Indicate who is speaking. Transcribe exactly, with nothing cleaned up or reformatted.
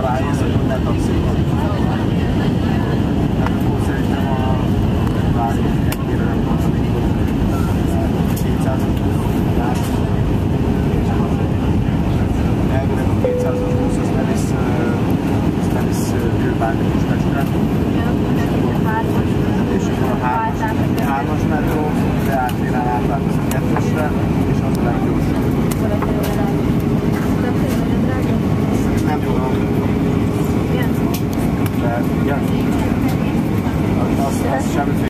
Speaker 1: arra rájössz, hogy ne taxikon. Tehát akkor szerintem a vári egyére nem volt, amikor kétszázas elvileg a kétszázas az ne visz, az ne visz Bilbáni Pestre. És akkor a hármas metró, de átvénál átváltoz a kettesre, és az a leggyorsabb. Nem tudom. De igen. Az, az semmi